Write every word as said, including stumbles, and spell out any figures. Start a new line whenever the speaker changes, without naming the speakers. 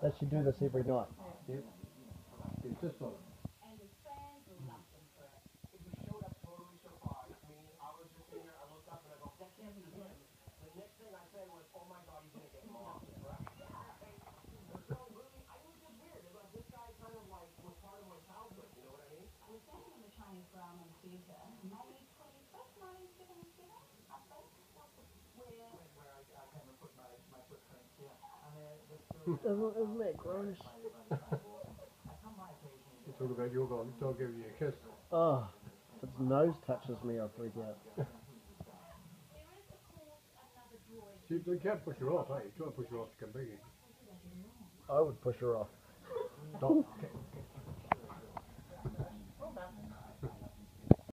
They should do this every night.
Yep. It's just on.
Isn't, isn't that gross?
You talk about your dog, dog giving you a kiss.
Oh, if its nose touches me, I freak out.
See, you can't push her off, eh? You try to push her off to come back in.
I would push her off.
Stop.